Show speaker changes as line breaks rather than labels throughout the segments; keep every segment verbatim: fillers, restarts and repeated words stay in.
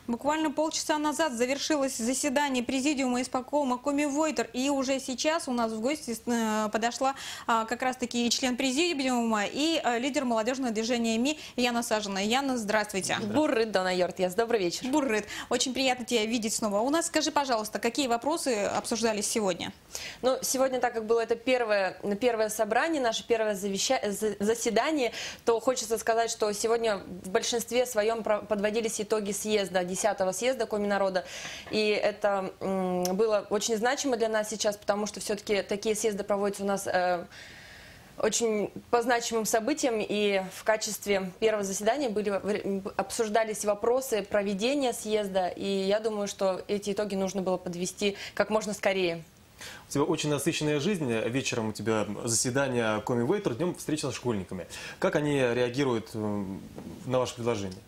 Буквально полчаса назад завершилось заседание президиума исполкома Коми Войтер, и уже сейчас у нас в гости подошла как раз-таки член президиума и лидер молодежного движения МИ Яна Сажина. Яна, здравствуйте.
Буррыт, Дона Йортьяс, добрый вечер.
Буррыт, очень приятно тебя видеть снова. У нас, скажи, пожалуйста, какие вопросы обсуждались сегодня?
Ну, сегодня, так как было это первое, первое собрание, наше первое завеща... заседание, то хочется сказать, что сегодня в большинстве своем подводились итоги съезда, десятого съезда Коми народа. И это было очень значимо для нас сейчас, потому что все-таки такие съезды проводятся у нас э, очень по значимым событиям. И в качестве первого заседания были, обсуждались вопросы проведения съезда. И я думаю, что эти итоги нужно было подвести как можно скорее.
У тебя очень насыщенная жизнь. Вечером у тебя заседание Коми Войтер, днем встреча с школьниками. Как они реагируют на ваше предложение?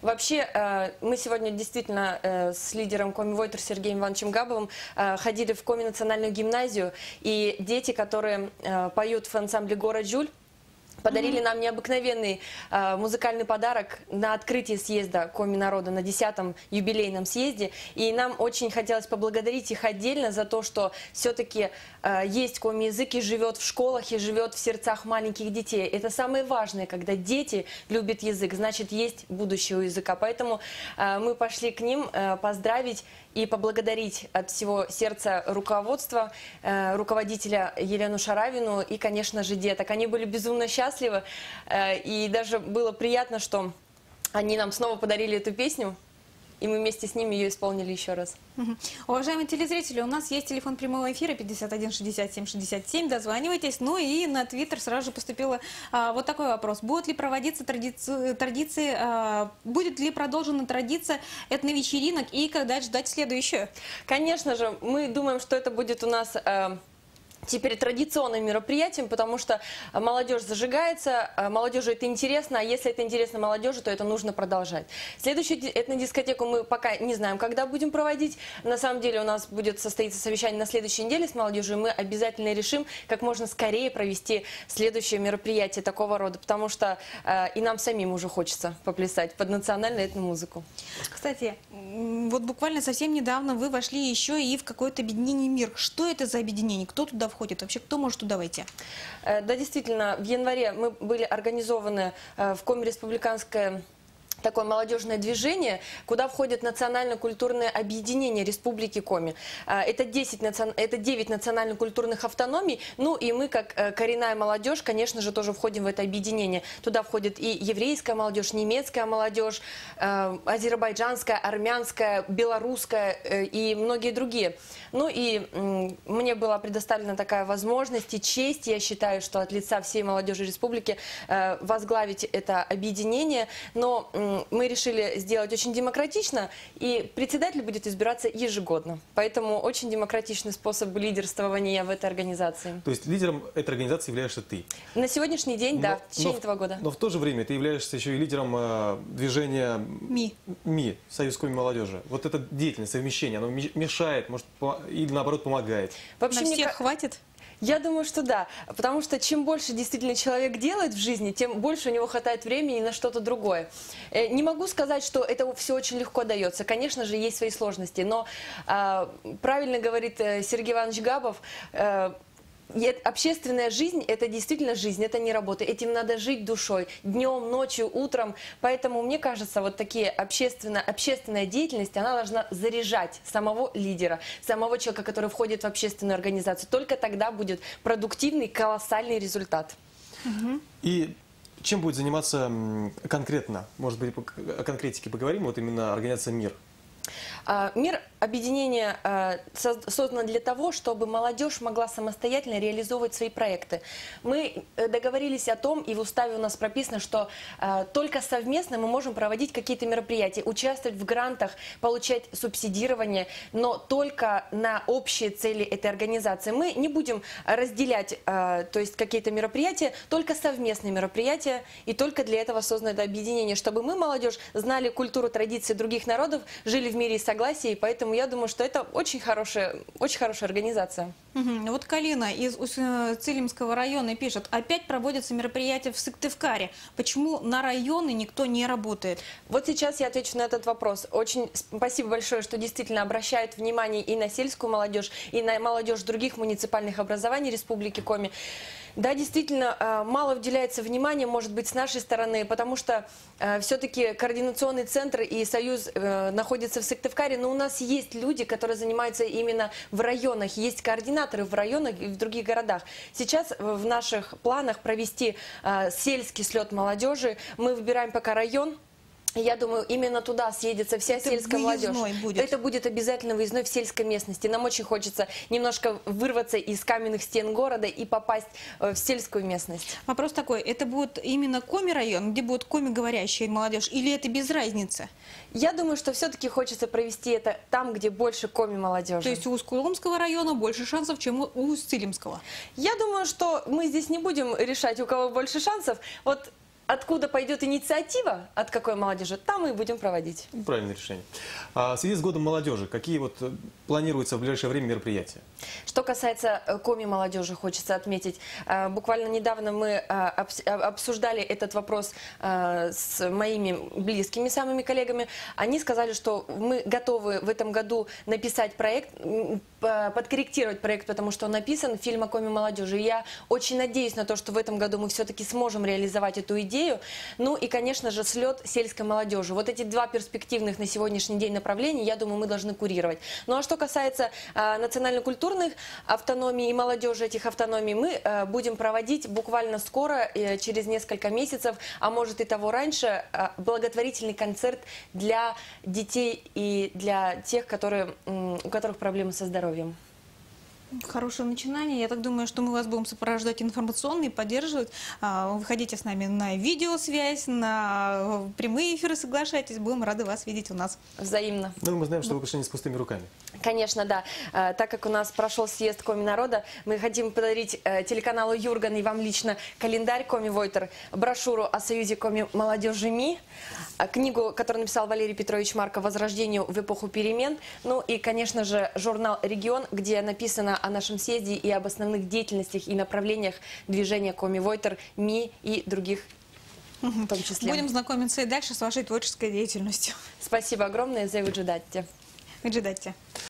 Вообще, мы сегодня действительно с лидером Коми Войтер Сергеем Ивановичем Габовым ходили в Коми национальную гимназию. И дети, которые поют в ансамбле «Город Жюль», подарили нам необыкновенный э, музыкальный подарок на открытии съезда Коми народа, на десятом юбилейном съезде. И нам очень хотелось поблагодарить их отдельно за то, что все-таки э, есть коми язык и живет в школах, и живет в сердцах маленьких детей. Это самое важное, когда дети любят язык, значит, есть будущее у языка. Поэтому э, мы пошли к ним э, поздравить и поблагодарить от всего сердца руководства, э, руководителя Елену Шаравину и, конечно же, деток. Они были безумно счастливы, э, и даже было приятно, что они нам снова подарили эту песню, и мы вместе с ними ее исполнили еще раз.
Угу. Уважаемые телезрители, у нас есть телефон прямого эфира пятьдесят один шестьдесят семь шестьдесят семь, дозванивайтесь. Ну и на Твиттер сразу же поступил а, вот такой вопрос. Будут ли проводиться традиции, традиции а, будет ли продолжена традиция этновечеринок и когда ждать следующую?
Конечно же, мы думаем, что это будет у нас... Э, Теперь традиционным мероприятием, потому что молодежь зажигается, молодежи это интересно, а если это интересно молодежи, то это нужно продолжать. Следующую этнодискотеку мы пока не знаем, когда будем проводить. На самом деле у нас будет состоиться совещание на следующей неделе с молодежью, и мы обязательно решим, как можно скорее провести следующее мероприятие такого рода, потому что э, и нам самим уже хочется поплясать под национальную этномузыку.
Кстати, вот буквально совсем недавно вы вошли еще и в какое-то объединение «Мир». Что это за объединение? Кто туда входит? Вообще, кто может туда войти?
Да, действительно, в январе мы были организованы в Коми республиканское такое молодежное движение, куда входит национально-культурное объединение Республики Коми. Это, десять, это девять национально-культурных автономий, ну и мы, как коренная молодежь, конечно же, тоже входим в это объединение. Туда входит и еврейская молодежь, немецкая молодежь, азербайджанская, армянская, белорусская и многие другие. Ну и мне была предоставлена такая возможность и честь, я считаю, что от лица всей молодежи республики возглавить это объединение, но мы решили сделать очень демократично, и председатель будет избираться ежегодно. Поэтому очень демократичный способ лидерствования в этой организации.
То есть лидером этой организации являешься ты?
На сегодняшний день, но, да, в течение
но,
этого года.
Но в то же время ты являешься еще и лидером э, движения
МИ.
МИ, Союз Коми молодежи. Вот это деятельность, совмещение, оно мешает, может, или наоборот помогает?
Вообще, На всех мне... хватит?
Я думаю, что да, потому что чем больше действительно человек делает в жизни, тем больше у него хватает времени на что-то другое. Не могу сказать, что это все очень легко дается. Конечно же, есть свои сложности, но а, правильно говорит Сергей Иванович Габов, а, общественная жизнь – это действительно жизнь, это не работа. Этим надо жить душой, днем, ночью, утром. Поэтому, мне кажется, вот такие общественно, общественная деятельность, она должна заряжать самого лидера, самого человека, который входит в общественную организацию. Только тогда будет продуктивный, колоссальный результат.
И чем будет заниматься конкретно? Может быть, о конкретике поговорим? Вот именно организация «Мир».
Мир объединения создано для того, чтобы молодежь могла самостоятельно реализовывать свои проекты. Мы договорились о том, и в уставе у нас прописано, что только совместно мы можем проводить какие-то мероприятия, участвовать в грантах, получать субсидирование, но только на общие цели этой организации. Мы не будем разделять, то есть какие-то мероприятия, только совместные мероприятия, и только для этого создано это объединение, чтобы мы, молодежь, знали культуру, традиции других народов, жили в мире и согласии, поэтому я думаю, что это очень хорошая, очень хорошая организация.
Угу. Вот Калина из Цилимского района пишет: опять проводятся мероприятия в Сыктывкаре. Почему на районы никто не работает?
Вот сейчас я отвечу на этот вопрос. Очень спасибо большое, что действительно обращают внимание и на сельскую молодежь, и на молодежь других муниципальных образований Республики Коми. Да, действительно, мало уделяется внимания, может быть, с нашей стороны, потому что все-таки координационный центр и союз находятся в Сыктывкаре, но у нас есть люди, которые занимаются именно в районах, есть координаторы в районах и в других городах. Сейчас в наших планах провести сельский слет молодежи. Мы выбираем пока район. Я думаю, именно туда съедется вся
Это
сельская молодежь.
Будет.
Это будет обязательно выездной в сельской местности. Нам очень хочется немножко вырваться из каменных стен города и попасть в сельскую местность.
Вопрос такой: это будет именно Коми район, где будет коми говорящая молодежь, или это без разницы?
Я думаю, что все-таки хочется провести это там, где больше коми молодежи.
То есть у Ускуломского района больше шансов, чем у Цилимского?
Я думаю, что мы здесь не будем решать, у кого больше шансов. Вот откуда пойдет инициатива, от какой молодежи, там мы и будем проводить.
Правильное решение. А в связи с годом молодежи, какие вот планируются в ближайшее время мероприятия?
Что касается коми молодежи, хочется отметить, буквально недавно мы обсуждали этот вопрос с моими близкими, самыми коллегами. Они сказали, что мы готовы в этом году написать проект, подкорректировать проект, потому что он написан, фильм о коми молодежи. И я очень надеюсь на то, что в этом году мы все-таки сможем реализовать эту идею. Ну и, конечно же, слет сельской молодежи. Вот эти два перспективных на сегодняшний день направления, я думаю, мы должны курировать. Ну а что касается а, национально-культурных автономий и молодежи этих автономий, мы а, будем проводить буквально скоро, а, через несколько месяцев, а может и того раньше, а, благотворительный концерт для детей и для тех, которые, у которых проблемы со здоровьем.
Хорошее начинание. Я так думаю, что мы вас будем сопровождать информационно и поддерживать. Выходите с нами на видеосвязь, на прямые эфиры, соглашайтесь. Будем рады вас видеть у нас.
Взаимно.
Ну, мы знаем, что вы пришли не с пустыми руками.
Конечно, да. Так как у нас прошел съезд Коми народа, мы хотим подарить телеканалу Юрган и вам лично календарь Коми Войтер, брошюру о союзе Коми молодежи МИ, книгу, которую написал Валерий Петрович Марков «Возрождению в эпоху перемен», ну и, конечно же, журнал «Регион», где написано о нашем съезде и об основных деятельностях и направлениях движения Коми Войтер, МИ и других в том числе.
Будем знакомиться и дальше с вашей творческой деятельностью.
Спасибо огромное за выжидать.
Выжидайте.